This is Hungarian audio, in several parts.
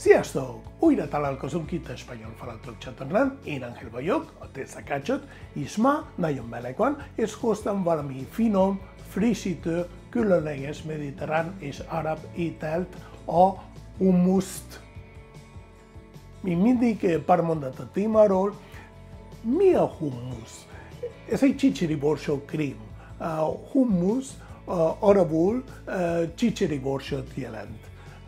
Sziasztok! Újra találkozunk itt a Spanyol Falatok csatornán, én Ángel vagyok, a Tészakácsot, és ma nagyon meleg van, és hoztam valami finom, frissítő, különleges mediterrán és arab ételt, a hummuszt. Mi mindig pár mondat a témáról. Mi a hummus? Ez egy csicseri-borsó krém. A hummus arabul csicseri-borsót jelent.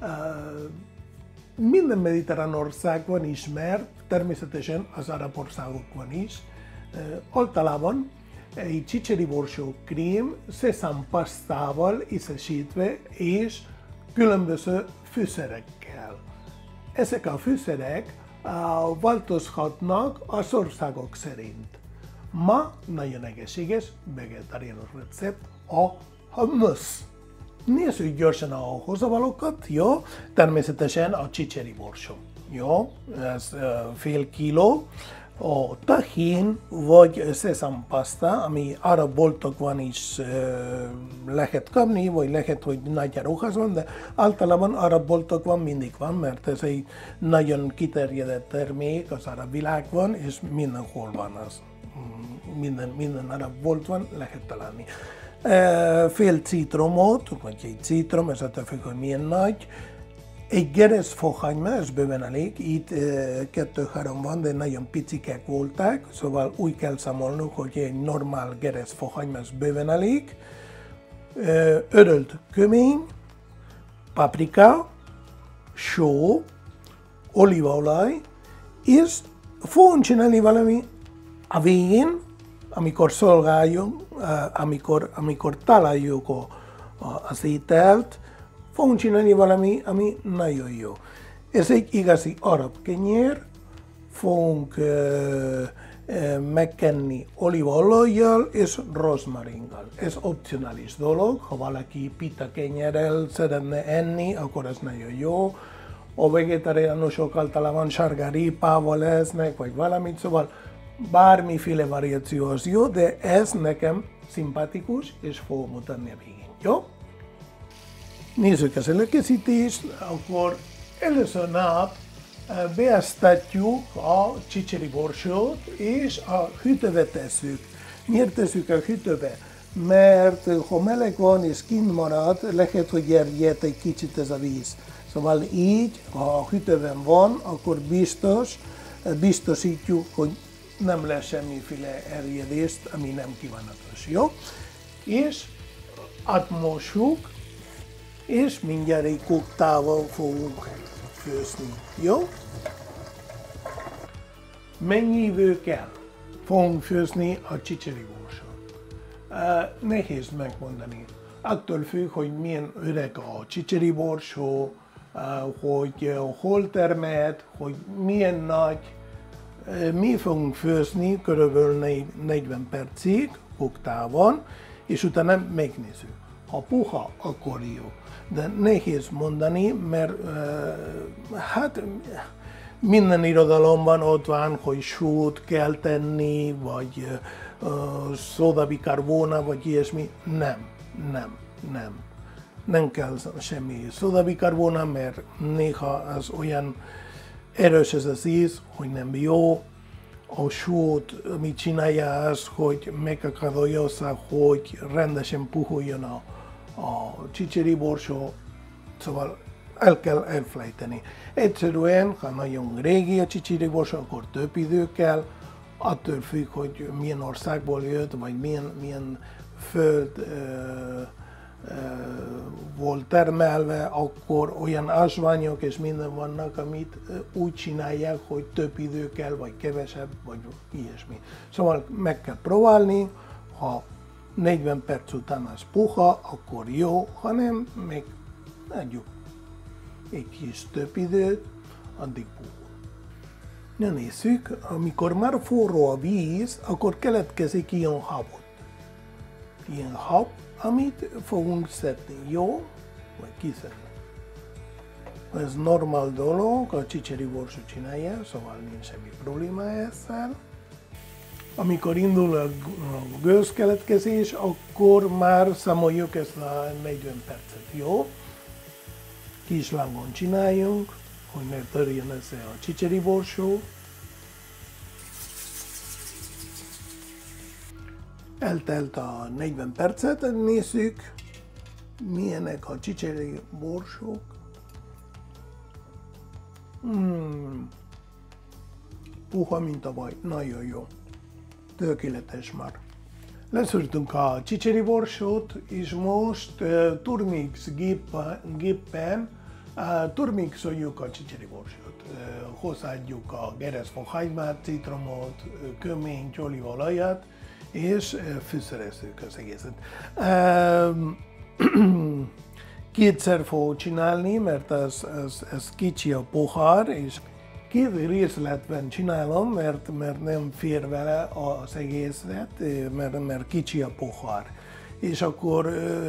Minden mediterrán országban ismert, természetesen az arab országokban is. Általában egy csicseri-borsó krém szeszámpasztával ízesítve és különböző fűszerekkel. Ezek a fűszerek változhatnak az országok szerint. Ma nagyon egészséges, vegetáriánus recept a hummus. Nézzük gyorsan a hozzávalókat, jó? Természetesen a csicseri-borsó, jó? Ez fél kiló. A tahin vagy szeszámpaszta, ami arab boltokban is lehet kapni, vagy lehet, hogy nagy áruházban, de általában arab boltokban mindig van, mert ez egy nagyon kiterjedett termék az arab világban, és mindenhol van az. Minden arab boltban lehet találni. Fél citromot, vagy egy citrom, ez attól függ, hogy milyen nagy. Egy gereszfokhagyma, ez bőven elég, itt 2-3 van, de nagyon picikek voltak, szóval úgy kell számolnunk, hogy egy normál gereszfokhagyma, ez bőven elég. Örölt kömény, paprika, só, olívaolaj, és fogunk csinálni valami a végén, amikor szolgáljunk, amikor találjuk az ételt, fogunk csinálni valami, ami nagyon jó. Ez egy igazi arab kenyér, fogunk megkenni olívaolajjal és rozmarinnal. Ez opcionális dolog, ha valaki pita kenyérrel szeretne enni, akkor ez nagyon jó. A vegetáriánusok általában sárgarépával esznek, vagy valamit, szóval bármiféle variáció az jó, de ez nekem szimpatikus, és fogom mutatni a végén, jó? Nézzük az előkészítést, akkor először nap beáztatjuk a csicseri-borsót, és a hűtőbe tesszük. Miért tesszük a hűtőbe? Mert ha meleg van és kint marad, lehet, hogy erjed egy kicsit ez a víz. Szóval így, ha a hűtőben van, akkor biztosítjuk, hogy nem lesz semmiféle erjedést, ami nem kívánatos, jó? És átmossuk, és mindjárt egy koktával fogunk főzni, jó? Mennyi idő kell? Fogunk főzni a csicseri-borsót. Nehéz megmondani. Attól függ, hogy milyen öreg a csicseri-borsó, hogy hol termelt, hogy milyen nagy. Mi fogunk főzni körülbelül 40 percig koktában, és utána megnézzük. Ha puha, akkor jó. De nehéz mondani, mert hát minden irodalomban ott van, hogy sót kell tenni, vagy szódabikarbóna, vagy ilyesmi. Nem kell semmi szódabikarbóna, mert néha az olyan erős ez az íz, hogy nem jó. A sót, amit csinálja az, hogy megakadályozza, hogy rendesen puhuljon a csicseri-borsó, szóval el kell elfelejteni. Egyszerűen, ha nagyon régi a csicseri-borsó, akkor több idő kell, attól függ, hogy milyen országból jött, vagy milyen föld volt termelve, akkor olyan ásványok és minden vannak, amit úgy csinálják, hogy több idő kell, vagy kevesebb, vagy ilyesmi. Szóval meg kell próbálni, ha 40 perc után az puha, akkor jó, hanem még adjuk egy kis több időt, addig puhul. Na nézzük, amikor már forró a víz, akkor keletkezik ilyen habot. Ilyen hab, amit fogunk szedni, jó? Vagy kiszedni. Ez normál dolog, a csicseri-borsó csinálja, szóval nincs semmi probléma ezzel. Amikor indul a gőzkeletkezés, akkor már számoljuk ezt a 40 percet, jó? Kis lángon csináljunk, hogy ne törjön össze a csicseri borsó. Eltelt a 40 percet, nézzük, milyenek a csicseri borsók. Puha, mint a vaj, nagyon jó. Tökéletes már. Leszűrtünk a csicseri borsót, és most turmix gépen turmixoljuk a csicseri borsót. Hozzáadjuk a gerezfokhagymát, citromot, köményt, olívaolajat, és fűszerezzük az egészet. Kétszer fogok csinálni, mert ez kicsi a pohár, és két részletben csinálom, mert nem fér vele az egészet, mert kicsi a pohár. És akkor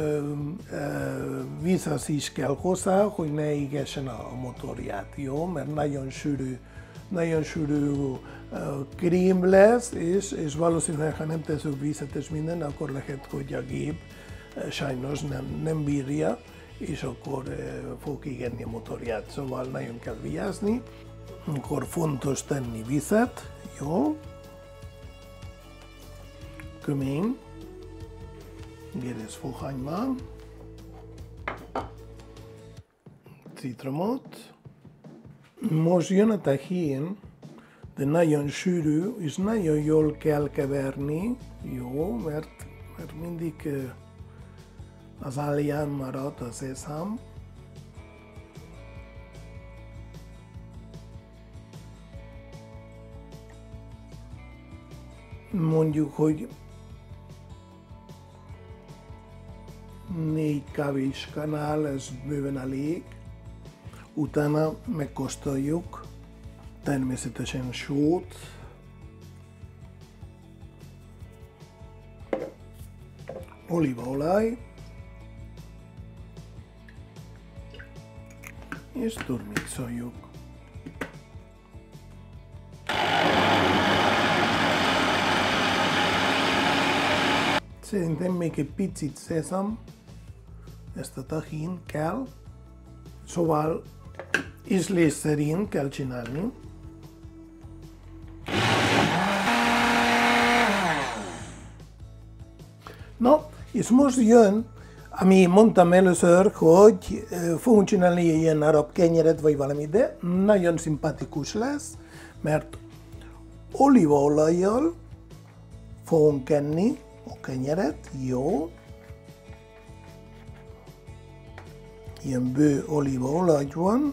vízhez is kell hozzá, hogy ne égessen a motorját, jó? Mert nagyon sűrű krém lesz, és valószínűleg, ha nem teszünk vízet és minden, akkor lehet, hogy a gép sajnos nem bírja, és akkor fog égetni a motorját. Szóval nagyon kell vigyázni. Akkor fontos tenni vizet, jó? Kömény, gerezfokhagyma, citromot. Most jön a tahín, de nagyon sűrű, és nagyon jól kell keverni, jó? Mert mindig az alján marad a szeszám. Mondjuk, hogy 4 kávéskanál, ez bőven elég. Utána megkóstoljuk, természetesen sót, olívaolaj, és turmixoljuk. Szerintem még egy picit szeszam, ezt a tahín kell, szóval ízlés szerint kell csinálni. No, és most jön, ami mondtam először, hogy fogunk csinálni ilyen arab kenyeret vagy valami, de nagyon szimpatikus lesz, mert olívaolajjal fogunk kenni a kenyeret, jó. Ilyen bő olívaolaj van.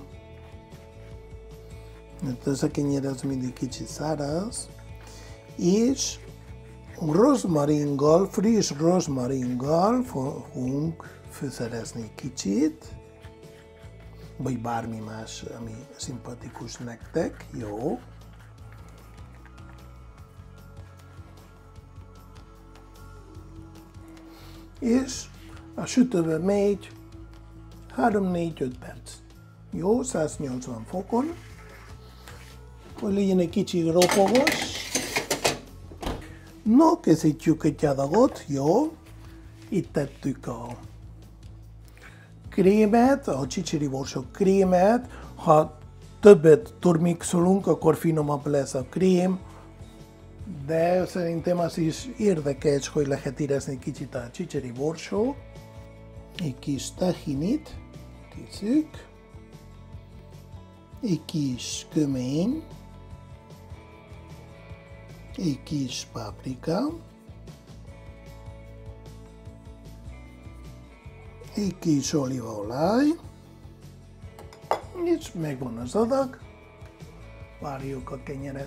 Ez a kenyér az mindig kicsit száraz. És rozmaringgal, friss rozmaringgal fogunk fűszerezni kicsit. Vagy bármi más, ami szimpatikus nektek, jó. És a sütőbe megy 3-4-5 perc. Jó, 180 fokon, hogy legyen egy kicsi ropogos. No, készítjük egy adagot, jó. Itt tettük a krémet, a csicseri borsó krémet. Ha többet turmixolunk, akkor finomabb lesz a krém. De szerintem az is érdekes, hogy lehet érezni kicsit a csicseri borsó. Egy kis tahinit tesszük, egy kis kömény, egy kis paprika, egy kis olívaolaj, és megvan az adag, várjuk a kenyeret.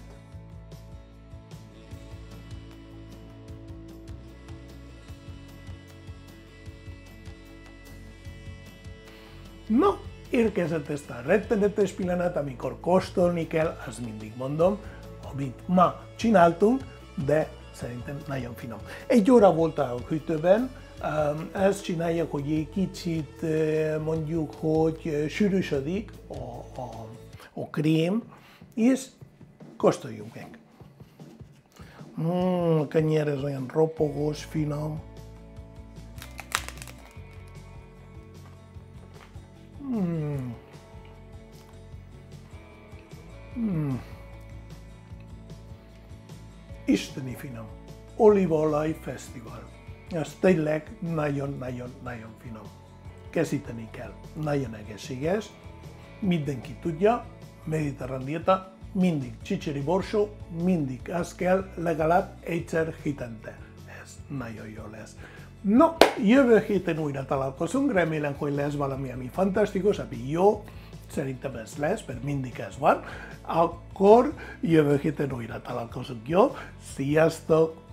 No, érkezett ezt a rettenetes pillanat, amikor kóstolni kell, azt mindig mondom, amit ma csináltunk, de szerintem nagyon finom. 1 óra volt a hűtőben, ezt csinálja, hogy egy kicsit mondjuk, hogy sűrűsödik a krém, és kóstoljunk meg. A kenyér ez olyan ropogós, finom. isteni finom. Olívaolaj fesztivál. Ez tényleg nagyon-nagyon-nagyon finom. Készíteni kell. Nagyon egészséges, mindenki tudja, mediterrán dieta, mindig csicseri borsó, mindig az kell legalább egyszer hétente. Ez nagyon jó lesz. No, jövő héten újra találkozunk, remélem, hogy lesz valami, ami fantasztikus, ami jó, szerintem ez lesz, mert mindig ez van, akkor jövő héten újra találkozunk, jó? Sziasztok!